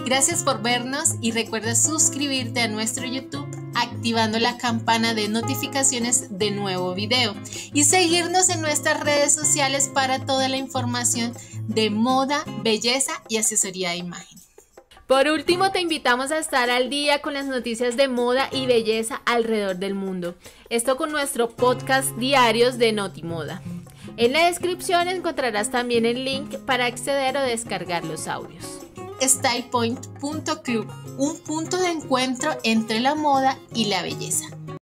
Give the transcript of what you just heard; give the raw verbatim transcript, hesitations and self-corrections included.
Gracias por vernos y recuerda suscribirte a nuestro YouTube activando la campana de notificaciones de nuevo video y seguirnos en nuestras redes sociales para toda la información de moda, belleza y asesoría de imagen. Por último, te invitamos a estar al día con las noticias de moda y belleza alrededor del mundo. Esto con nuestro podcast diarios de Notimoda. En la descripción encontrarás también el link para acceder o descargar los audios. stylepoint punto club, un punto de encuentro entre la moda y la belleza.